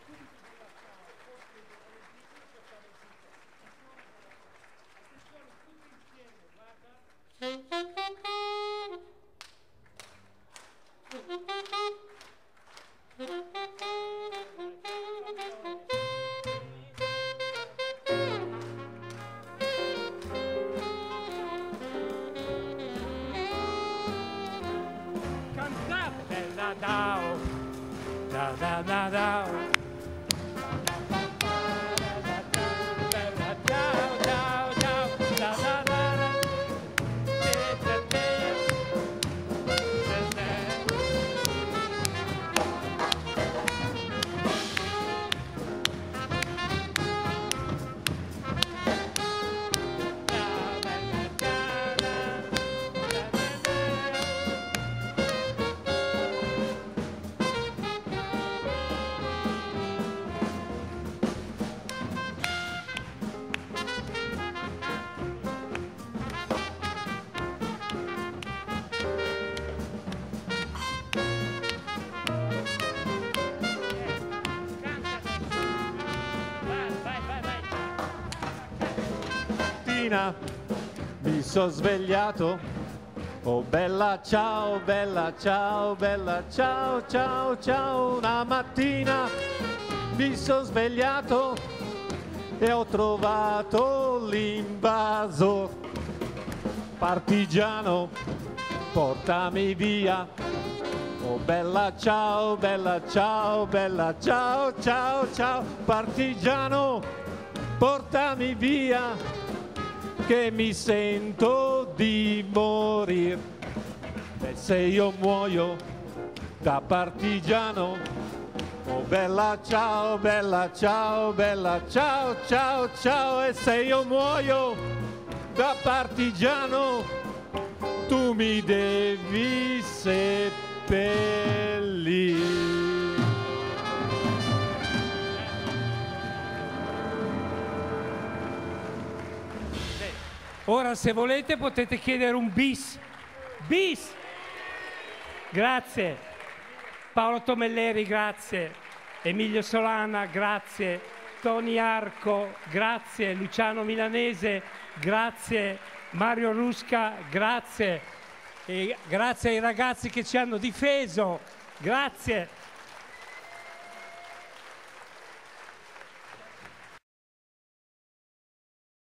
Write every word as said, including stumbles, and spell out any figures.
Mi sono svegliato, oh bella ciao, bella ciao, bella ciao, ciao, ciao. Una mattina mi sono svegliato e ho trovato l'invaso. Partigiano, portami via. Oh bella ciao, bella ciao, bella ciao, ciao, ciao. Partigiano, portami via, che mi sento di morir. E se io muoio da partigiano, oh bella ciao, bella ciao, bella ciao, ciao, ciao. E se io muoio da partigiano, tu mi devi seppellire. Ora, se volete, potete chiedere un bis. Bis! Grazie. Paolo Tomelleri, grazie. Emilio Solana, grazie. Tony Arco, grazie. Luciano Milanese, grazie. Mario Rusca, grazie. E grazie ai ragazzi che ci hanno difeso. Grazie.